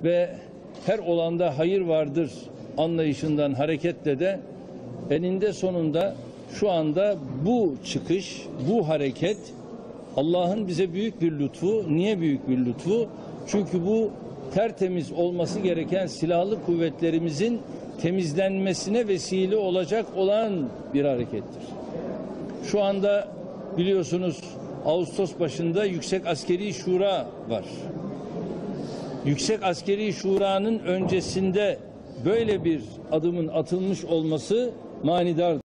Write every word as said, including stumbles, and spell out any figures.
ve her olanda hayır vardır anlayışından hareketle de eninde sonunda şu anda bu çıkış, bu hareket Allah'ın bize büyük bir lütfu. Niye büyük bir lütfu? Çünkü bu tertemiz olması gereken silahlı kuvvetlerimizin temizlenmesine vesile olacak olan bir harekettir. Şu anda biliyorsunuz Ağustos başında Yüksek Askeri Şura var. Yüksek Askeri Şura'nın öncesinde böyle bir adımın atılmış olması manidar.